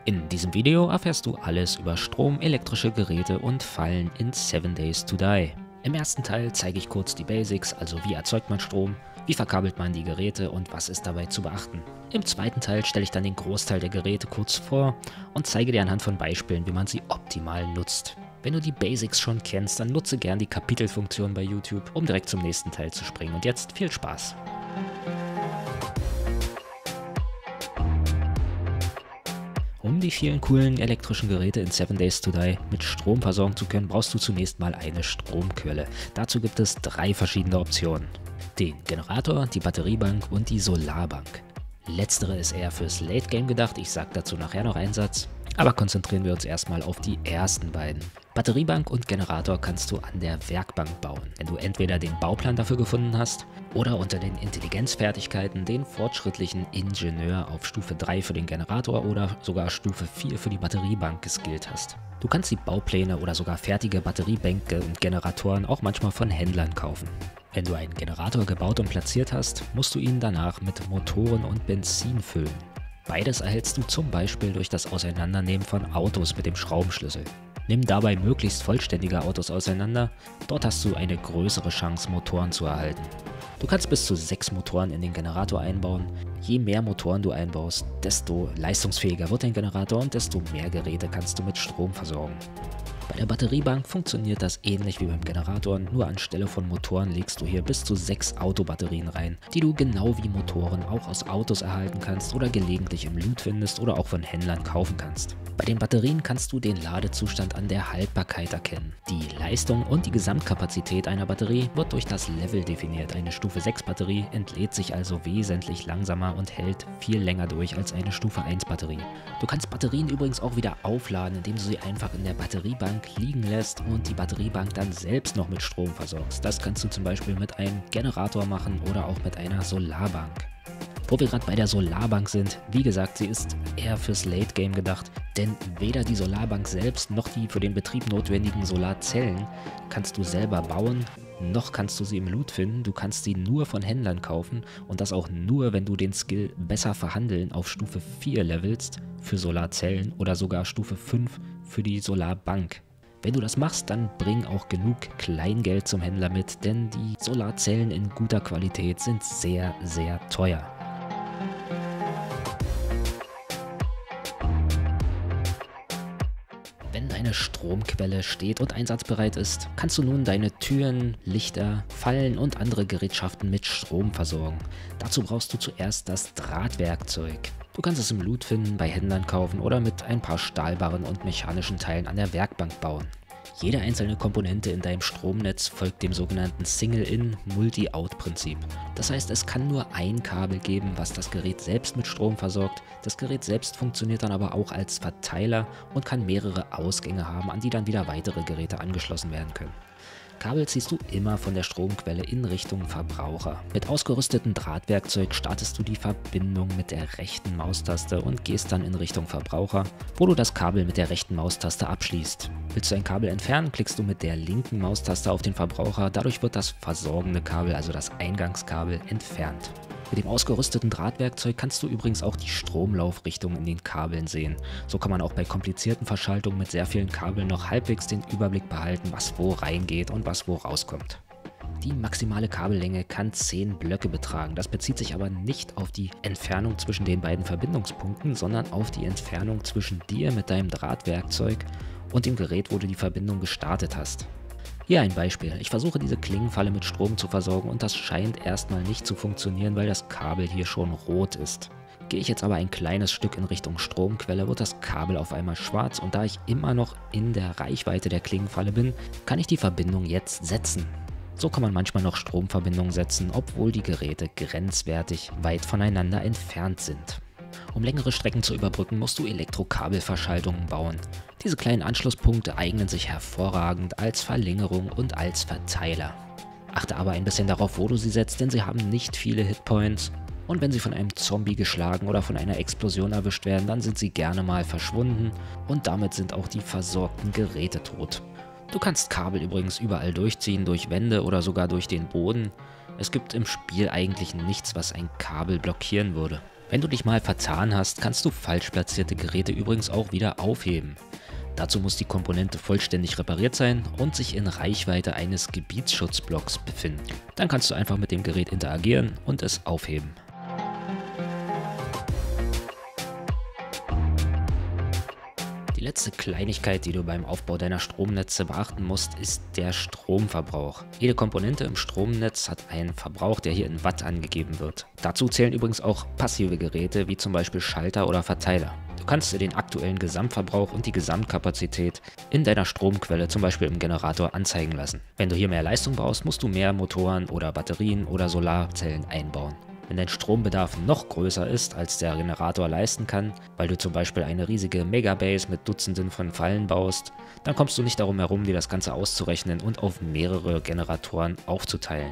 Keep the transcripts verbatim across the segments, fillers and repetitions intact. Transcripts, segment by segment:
In diesem Video erfährst du alles über Strom, elektrische Geräte und Fallen in seven days to die. Im ersten Teil zeige ich kurz die Basics, also wie erzeugt man Strom, wie verkabelt man die Geräte und was ist dabei zu beachten. Im zweiten Teil stelle ich dann den Großteil der Geräte kurz vor und zeige dir anhand von Beispielen, wie man sie optimal nutzt. Wenn du die Basics schon kennst, dann nutze gern die Kapitelfunktion bei YouTube, um direkt zum nächsten Teil zu springen. Und jetzt viel Spaß! Um die vielen coolen elektrischen Geräte in seven days to die mit Strom versorgen zu können, brauchst du zunächst mal eine Stromquelle. Dazu gibt es drei verschiedene Optionen: den Generator, die Batteriebank und die Solarbank. Letztere ist eher fürs Late Game gedacht, ich sage dazu nachher noch einen Satz. Aber konzentrieren wir uns erstmal auf die ersten beiden. Batteriebank und Generator kannst du an der Werkbank bauen, wenn du entweder den Bauplan dafür gefunden hast oder unter den Intelligenzfertigkeiten den fortschrittlichen Ingenieur auf Stufe drei für den Generator oder sogar Stufe vier für die Batteriebank geskillt hast. Du kannst die Baupläne oder sogar fertige Batteriebänke und Generatoren auch manchmal von Händlern kaufen. Wenn du einen Generator gebaut und platziert hast, musst du ihn danach mit Motoren und Benzin füllen. Beides erhältst du zum Beispiel durch das Auseinandernehmen von Autos mit dem Schraubenschlüssel. Nimm dabei möglichst vollständige Autos auseinander, dort hast du eine größere Chance, Motoren zu erhalten. Du kannst bis zu sechs Motoren in den Generator einbauen. Je mehr Motoren du einbaust, desto leistungsfähiger wird dein Generator und desto mehr Geräte kannst du mit Strom versorgen. Bei der Batteriebank funktioniert das ähnlich wie beim Generator, nur anstelle von Motoren legst du hier bis zu sechs Autobatterien rein, die du genau wie Motoren auch aus Autos erhalten kannst oder gelegentlich im Loot findest oder auch von Händlern kaufen kannst. Bei den Batterien kannst du den Ladezustand an der Haltbarkeit erkennen. Die Leistung und die Gesamtkapazität einer Batterie wird durch das Level definiert. Eine Stufe sechs Batterie entlädt sich also wesentlich langsamer und hält viel länger durch als eine Stufe eins Batterie. Du kannst Batterien übrigens auch wieder aufladen, indem du sie einfach in der Batteriebank liegen lässt und die Batteriebank dann selbst noch mit Strom versorgst. Das kannst du zum Beispiel mit einem Generator machen oder auch mit einer Solarbank. Wo wir gerade bei der Solarbank sind, wie gesagt, sie ist eher fürs Late Game gedacht, denn weder die Solarbank selbst noch die für den Betrieb notwendigen Solarzellen kannst du selber bauen, noch kannst du sie im Loot finden. Du kannst sie nur von Händlern kaufen und das auch nur, wenn du den Skill besser verhandeln auf Stufe vier levelst für Solarzellen oder sogar Stufe fünf für die Solarbank. Wenn du das machst, dann bring auch genug Kleingeld zum Händler mit, denn die Solarzellen in guter Qualität sind sehr, sehr teuer. Wenn deine Stromquelle steht und einsatzbereit ist, kannst du nun deine Türen, Lichter, Fallen und andere Gerätschaften mit Strom versorgen. Dazu brauchst du zuerst das Drahtwerkzeug. Du kannst es im Loot finden, bei Händlern kaufen oder mit ein paar Stahlbarren und mechanischen Teilen an der Werkbank bauen. Jede einzelne Komponente in deinem Stromnetz folgt dem sogenannten Single-In Multi-Out-Prinzip. Das heißt, es kann nur ein Kabel geben, was das Gerät selbst mit Strom versorgt. Das Gerät selbst funktioniert dann aber auch als Verteiler und kann mehrere Ausgänge haben, an die dann wieder weitere Geräte angeschlossen werden können. Kabel ziehst du immer von der Stromquelle in Richtung Verbraucher. Mit ausgerüstetem Drahtwerkzeug startest du die Verbindung mit der rechten Maustaste und gehst dann in Richtung Verbraucher, wo du das Kabel mit der rechten Maustaste abschließt. Willst du ein Kabel entfernen, klickst du mit der linken Maustaste auf den Verbraucher, dadurch wird das versorgende Kabel, also das Eingangskabel, entfernt. Mit dem ausgerüsteten Drahtwerkzeug kannst du übrigens auch die Stromlaufrichtung in den Kabeln sehen. So kann man auch bei komplizierten Verschaltungen mit sehr vielen Kabeln noch halbwegs den Überblick behalten, was wo reingeht und was wo rauskommt. Die maximale Kabellänge kann zehn Blöcke betragen. Das bezieht sich aber nicht auf die Entfernung zwischen den beiden Verbindungspunkten, sondern auf die Entfernung zwischen dir mit deinem Drahtwerkzeug und dem Gerät, wo du die Verbindung gestartet hast. Hier ein Beispiel. Ich versuche diese Klingenfalle mit Strom zu versorgen und das scheint erstmal nicht zu funktionieren, weil das Kabel hier schon rot ist. Gehe ich jetzt aber ein kleines Stück in Richtung Stromquelle, wird das Kabel auf einmal schwarz und da ich immer noch in der Reichweite der Klingenfalle bin, kann ich die Verbindung jetzt setzen. So kann man manchmal noch Stromverbindungen setzen, obwohl die Geräte grenzwertig weit voneinander entfernt sind. Um längere Strecken zu überbrücken, musst du Elektrokabelverschaltungen bauen. Diese kleinen Anschlusspunkte eignen sich hervorragend als Verlängerung und als Verteiler. Achte aber ein bisschen darauf, wo du sie setzt, denn sie haben nicht viele Hitpoints und wenn sie von einem Zombie geschlagen oder von einer Explosion erwischt werden, dann sind sie gerne mal verschwunden und damit sind auch die versorgten Geräte tot. Du kannst Kabel übrigens überall durchziehen, durch Wände oder sogar durch den Boden. Es gibt im Spiel eigentlich nichts, was ein Kabel blockieren würde. Wenn du dich mal vertan hast, kannst du falsch platzierte Geräte übrigens auch wieder aufheben. Dazu muss die Komponente vollständig repariert sein und sich in Reichweite eines Gebietsschutzblocks befinden. Dann kannst du einfach mit dem Gerät interagieren und es aufheben. Die letzte Kleinigkeit, die du beim Aufbau deiner Stromnetze beachten musst, ist der Stromverbrauch. Jede Komponente im Stromnetz hat einen Verbrauch, der hier in Watt angegeben wird. Dazu zählen übrigens auch passive Geräte, wie zum Beispiel Schalter oder Verteiler. Du kannst dir den aktuellen Gesamtverbrauch und die Gesamtkapazität in deiner Stromquelle, zum Beispiel im Generator, anzeigen lassen. Wenn du hier mehr Leistung brauchst, musst du mehr Motoren oder Batterien oder Solarzellen einbauen. Wenn dein Strombedarf noch größer ist, als der Generator leisten kann, weil du zum Beispiel eine riesige Megabase mit Dutzenden von Fallen baust, dann kommst du nicht darum herum, dir das Ganze auszurechnen und auf mehrere Generatoren aufzuteilen.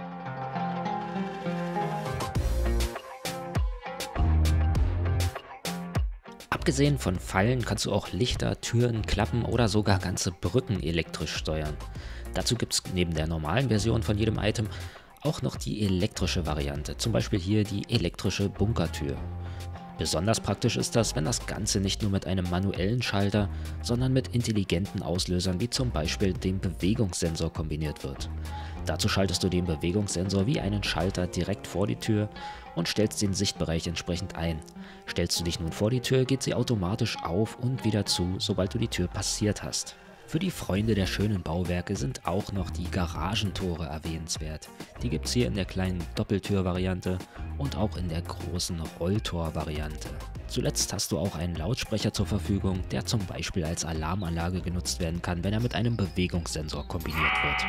Abgesehen von Fallen kannst du auch Lichter, Türen, Klappen oder sogar ganze Brücken elektrisch steuern. Dazu gibt es neben der normalen Version von jedem Item auch noch die elektrische Variante, zum Beispiel hier die elektrische Bunkertür. Besonders praktisch ist das, wenn das Ganze nicht nur mit einem manuellen Schalter, sondern mit intelligenten Auslösern wie zum Beispiel dem Bewegungssensor kombiniert wird. Dazu schaltest du den Bewegungssensor wie einen Schalter direkt vor die Tür und stellst den Sichtbereich entsprechend ein. Stellst du dich nun vor die Tür, geht sie automatisch auf und wieder zu, sobald du die Tür passiert hast. Für die Freunde der schönen Bauwerke sind auch noch die Garagentore erwähnenswert. Die gibt es hier in der kleinen Doppeltür-Variante und auch in der großen Rolltor-Variante. Zuletzt hast du auch einen Lautsprecher zur Verfügung, der zum Beispiel als Alarmanlage genutzt werden kann, wenn er mit einem Bewegungssensor kombiniert wird.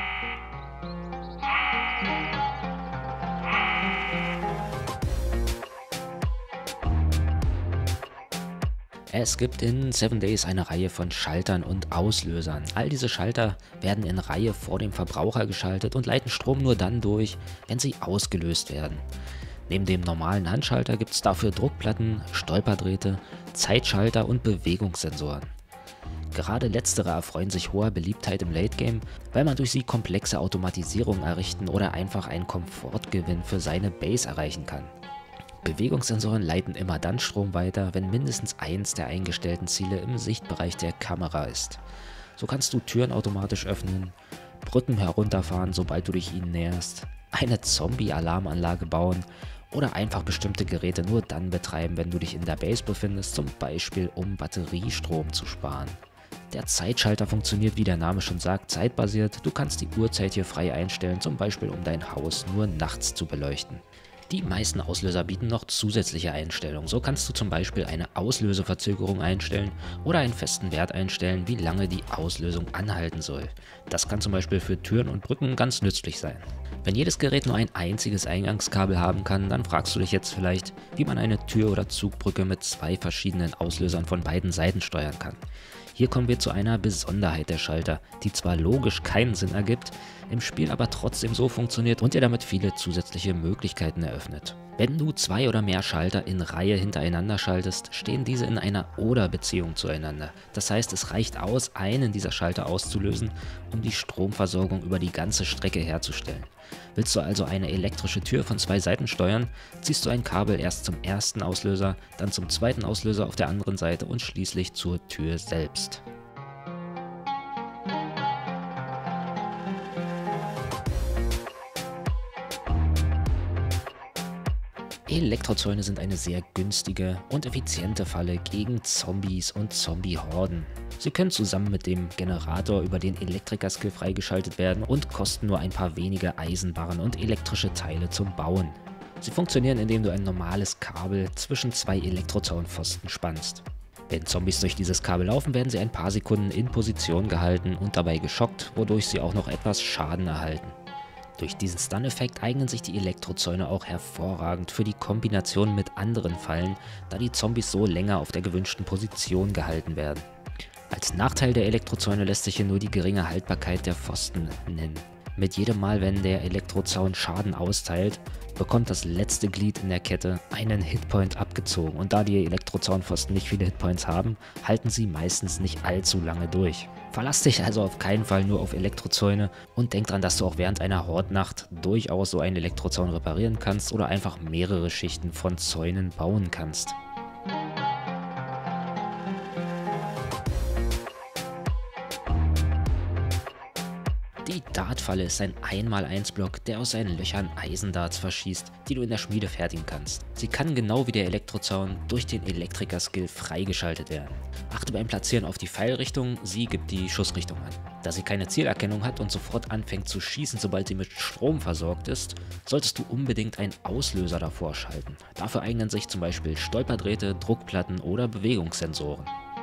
Es gibt in Seven Days eine Reihe von Schaltern und Auslösern. All diese Schalter werden in Reihe vor dem Verbraucher geschaltet und leiten Strom nur dann durch, wenn sie ausgelöst werden. Neben dem normalen Handschalter gibt es dafür Druckplatten, Stolperdrähte, Zeitschalter und Bewegungssensoren. Gerade letztere erfreuen sich hoher Beliebtheit im Late Game, weil man durch sie komplexe Automatisierungen errichten oder einfach einen Komfortgewinn für seine Base erreichen kann. Bewegungssensoren leiten immer dann Strom weiter, wenn mindestens eins der eingestellten Ziele im Sichtbereich der Kamera ist. So kannst du Türen automatisch öffnen, Brücken herunterfahren, sobald du dich ihnen näherst, eine Zombie-Alarmanlage bauen oder einfach bestimmte Geräte nur dann betreiben, wenn du dich in der Base befindest, zum Beispiel um Batteriestrom zu sparen. Der Zeitschalter funktioniert, wie der Name schon sagt, zeitbasiert. Du kannst die Uhrzeit hier frei einstellen, zum Beispiel um dein Haus nur nachts zu beleuchten. Die meisten Auslöser bieten noch zusätzliche Einstellungen. So kannst du zum Beispiel eine Auslöseverzögerung einstellen oder einen festen Wert einstellen, wie lange die Auslösung anhalten soll. Das kann zum Beispiel für Türen und Brücken ganz nützlich sein. Wenn jedes Gerät nur ein einziges Eingangskabel haben kann, dann fragst du dich jetzt vielleicht, wie man eine Tür oder Zugbrücke mit zwei verschiedenen Auslösern von beiden Seiten steuern kann. Hier kommen wir zu einer Besonderheit der Schalter, die zwar logisch keinen Sinn ergibt, im Spiel aber trotzdem so funktioniert und dir damit viele zusätzliche Möglichkeiten eröffnet. Wenn du zwei oder mehr Schalter in Reihe hintereinander schaltest, stehen diese in einer Oder-Beziehung zueinander. Das heißt, es reicht aus, einen dieser Schalter auszulösen, um die Stromversorgung über die ganze Strecke herzustellen. Willst du also eine elektrische Tür von zwei Seiten steuern, ziehst du ein Kabel erst zum ersten Auslöser, dann zum zweiten Auslöser auf der anderen Seite und schließlich zur Tür selbst. Elektrozäune sind eine sehr günstige und effiziente Falle gegen Zombies und Zombie-Horden. Sie können zusammen mit dem Generator über den Elektriker-Skill freigeschaltet werden und kosten nur ein paar wenige Eisenbarren und elektrische Teile zum Bauen. Sie funktionieren, indem du ein normales Kabel zwischen zwei Elektrozaunpfosten spannst. Wenn Zombies durch dieses Kabel laufen, werden sie ein paar Sekunden in Position gehalten und dabei geschockt, wodurch sie auch noch etwas Schaden erhalten. Durch diesen Stun-Effekt eignen sich die Elektrozäune auch hervorragend für die Kombination mit anderen Fallen, da die Zombies so länger auf der gewünschten Position gehalten werden. Als Nachteil der Elektrozäune lässt sich hier nur die geringe Haltbarkeit der Pfosten nennen. Mit jedem Mal, wenn der Elektrozaun Schaden austeilt, bekommt das letzte Glied in der Kette einen Hitpoint abgezogen. Und da die Elektrozaunpfosten nicht viele Hitpoints haben, halten sie meistens nicht allzu lange durch. Verlass dich also auf keinen Fall nur auf Elektrozäune und denk dran, dass du auch während einer Hortnacht durchaus so einen Elektrozaun reparieren kannst oder einfach mehrere Schichten von Zäunen bauen kannst. Die Dartfalle ist ein eins mal eins Block, der aus seinen Löchern Eisendarts verschießt, die du in der Schmiede fertigen kannst. Sie kann genau wie der Elektrozaun durch den Elektriker-Skill freigeschaltet werden. Achte beim Platzieren auf die Pfeilrichtung, sie gibt die Schussrichtung an. Da sie keine Zielerkennung hat und sofort anfängt zu schießen, sobald sie mit Strom versorgt ist, solltest du unbedingt einen Auslöser davor schalten. Dafür eignen sich zum Beispiel Stolperdrähte, Druckplatten oder Bewegungssensoren.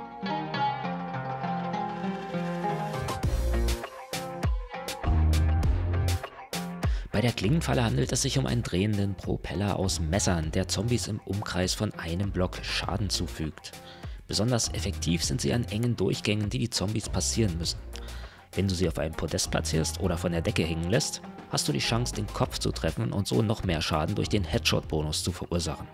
Bei der Klingenfalle handelt es sich um einen drehenden Propeller aus Messern, der Zombies im Umkreis von einem Block Schaden zufügt. Besonders effektiv sind sie an engen Durchgängen, die die Zombies passieren müssen. Wenn du sie auf einem Podest platzierst oder von der Decke hängen lässt, hast du die Chance, den Kopf zu treffen und so noch mehr Schaden durch den Headshot-Bonus zu verursachen.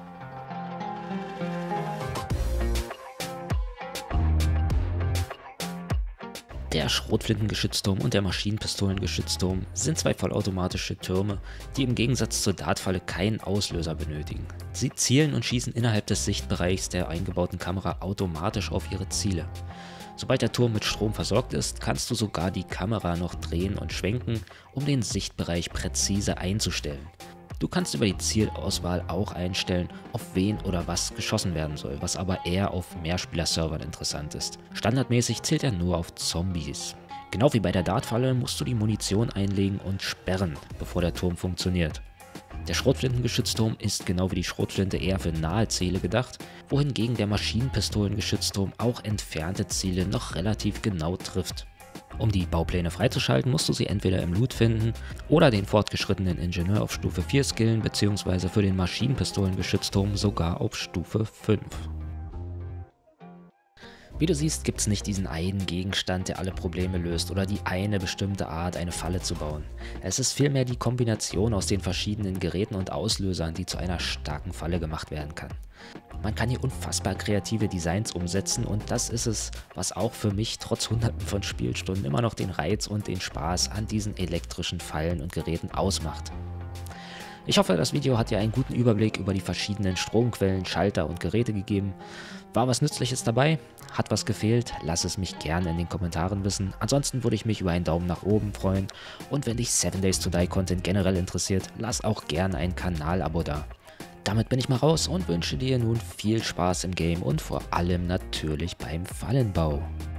Der Schrotflintengeschützturm und der Maschinenpistolengeschützturm sind zwei vollautomatische Türme, die im Gegensatz zur Dartfalle keinen Auslöser benötigen. Sie zielen und schießen innerhalb des Sichtbereichs der eingebauten Kamera automatisch auf ihre Ziele. Sobald der Turm mit Strom versorgt ist, kannst du sogar die Kamera noch drehen und schwenken, um den Sichtbereich präzise einzustellen. Du kannst über die Zielauswahl auch einstellen, auf wen oder was geschossen werden soll, was aber eher auf Mehrspieler-Servern interessant ist. Standardmäßig zählt er nur auf Zombies. Genau wie bei der Dartfalle musst du die Munition einlegen und sperren, bevor der Turm funktioniert. Der Schrotflintengeschützturm ist genau wie die Schrotflinte eher für nahe Ziele gedacht, wohingegen der Maschinenpistolengeschützturm auch entfernte Ziele noch relativ genau trifft. Um die Baupläne freizuschalten, musst du sie entweder im Loot finden oder den fortgeschrittenen Ingenieur auf Stufe vier skillen, beziehungsweise für den Maschinenpistolengeschützturm sogar auf Stufe fünf. Wie du siehst, gibt es nicht diesen einen Gegenstand, der alle Probleme löst oder die eine bestimmte Art, eine Falle zu bauen. Es ist vielmehr die Kombination aus den verschiedenen Geräten und Auslösern, die zu einer starken Falle gemacht werden kann. Man kann hier unfassbar kreative Designs umsetzen und das ist es, was auch für mich trotz hunderten von Spielstunden immer noch den Reiz und den Spaß an diesen elektrischen Fallen und Geräten ausmacht. Ich hoffe, das Video hat dir einen guten Überblick über die verschiedenen Stromquellen, Schalter und Geräte gegeben. War was Nützliches dabei? Hat was gefehlt? Lass es mich gerne in den Kommentaren wissen. Ansonsten würde ich mich über einen Daumen nach oben freuen und wenn dich seven Days to Die Content generell interessiert, lass auch gerne ein Kanalabo da. Damit bin ich mal raus und wünsche dir nun viel Spaß im Game und vor allem natürlich beim Fallenbau.